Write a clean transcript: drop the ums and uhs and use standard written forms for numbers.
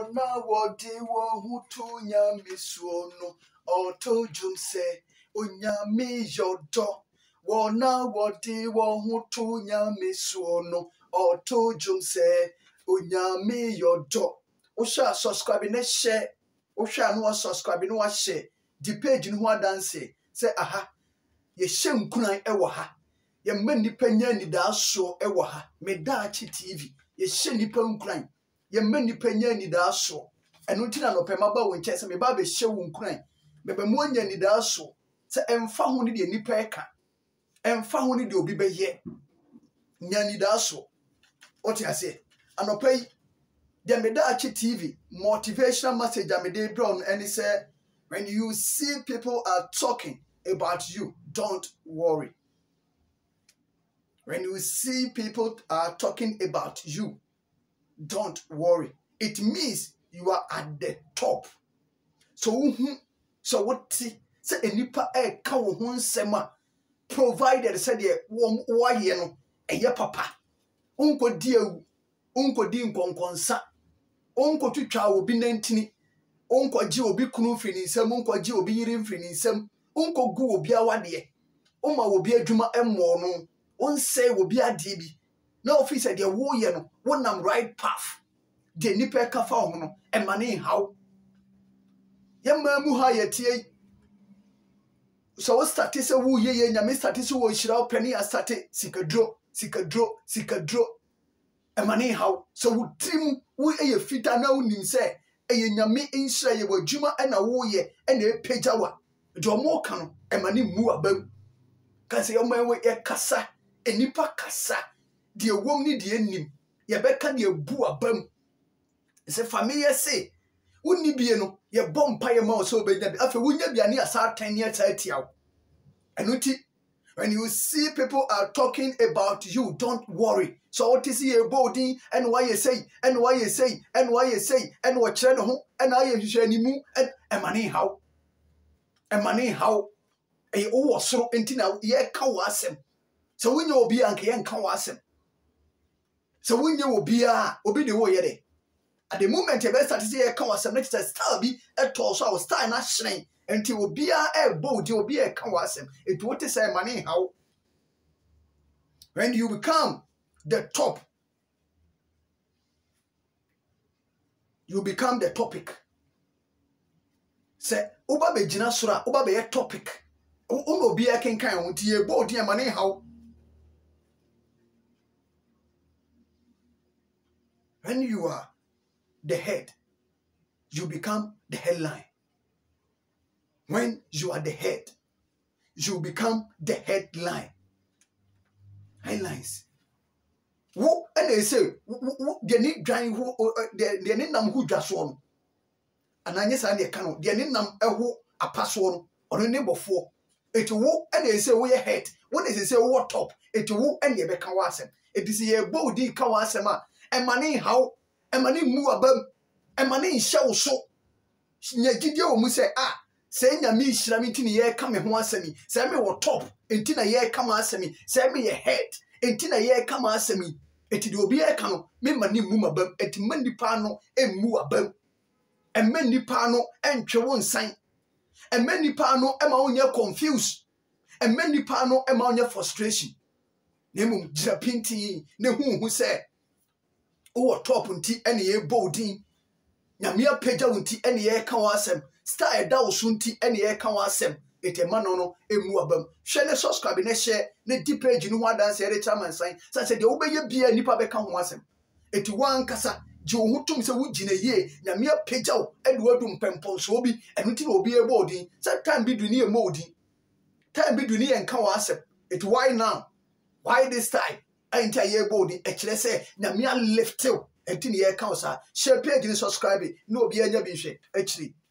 Wona wodi wo hutu nyami suono. Oto jumse unyami yodo. Wona wodi wo hutu nyami suono. Oto jumse unyami yodo. Usha subscribe ne share. Usha no subscribe no share. Di page no ho dance. Say aha. Ye hye nkunan ewo ha. Ye mma nipa nya ni da so ewo ha. Medaachi TV. Ye hye nipa nkunan. Ye mma nipa nya ni da so. Eno ntina no pema ba wo nche se me ba be hye wo nkunan. Me be mo nya ni da so. Se emfa ho ni de nipa eka. Emfa ho ni de obi be ye. Nya ni da so. Oti ase. Anopai de Medaachi TV motivational message amede brown and say when you see people are talking about you, don't worry. When you see people are talking about you, don't worry. It means you are at the top. So what say enipa e ka wo ho nsema provided said ye wo ye no eye papa. Unkodi ewu, unkodi nkonkonsa. Unkotutwa obi nantini. Unkoji obi kunu firi nsem, unkoji obi yiri mfiri nsem. Unkogu obi awade. Uma obi adwuma emmo no. Unse obi ade bi. Na office de wo ye no, wonam right path. De nipa ka fa ho no, emane haw. Yemma mu ha yetie. So what start say wo ye nyame start say wo hira opani a start sikadro. Emane haw. So wo trim wo eye fita na unim say eye nyame nhira ye wadwuma na wo ye na epagya wa. De omo ka no emane mu abam. Kan say omo we e kasa enipa kasa de wom ni de nim ye beka de bu abam. Se family say wonni bie no ye bompa ye ma so obenya bi afa wonya biane asa 10 years atiaw. Enuti when you see people are talking about you, don't worry. So what is your body and why you say and what chere no ho and aye hwehwe animu and emane how e wo soro enti na ye ka wo asem. So wonya obi anka ye nka wo asem. So wonya obi a obi de wo ye de. At the moment you start to say ka wo asem next star bi e to so star na hyren enti obi a e bold obi e ka wo asem. It what is emane how when you become the top, you become the topic. Say, Uba be jina sura, Uba be a topic. Uno be a king kind of tea, body and money how. When you are the head, you become the headline. When you are the head, you become the headline. Headlines. Wo and they say they need drying who they need nam who just one. And I yes, I cannot. They need nam a who a pass one or a neighbor for it. Wo and they say we head. What is it say what top? It wo and ye be kawasem. It is ye body kawasema. And money how and money move above and money show so. Nyagidio mu say say nyame hira mi ntini ye ka me ho asemi. Say me wo top entina ye ka ma asemi. Say me ye head entina ye ka ma asemi. Eti de obi e ka no me mani mu mabam eti manipa no emu abam emanipa no entwe wo nsan emanipa no ema onye confused emanipa no ema onye frustration nemu gira pinti ne hu se wo top nti ene ye boldin nyame apagya wonti ene ye ka wo asem star da wo so nti ene ye ka wo asem ete mano no emu abam hwe ne subscribe ne share ne di page no ho adanse ere chairman sign say de obeye bia nipa be ka ho asem eti wan kasa je wo hutum se wo gina ye nyame apagya wo ede wadum pempon so obi enu ti na obi e boldin say time bi du ni e modin time bi du ni en ka wo asem eti why now why this time ain't ye boldin e kire say nyame a lift you enti ne ye ka wo sa share page ni subscribe no obi anya bi hwe akiri